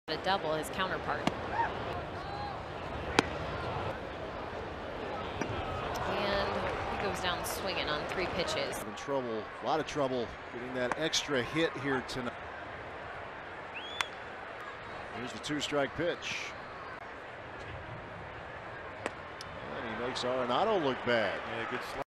a double his counterpart. And he goes down swinging on 3 pitches. In trouble, a lot of trouble getting that extra hit here tonight. Here's the 2-strike pitch. And he makes Arenado look bad. Yeah, good slide.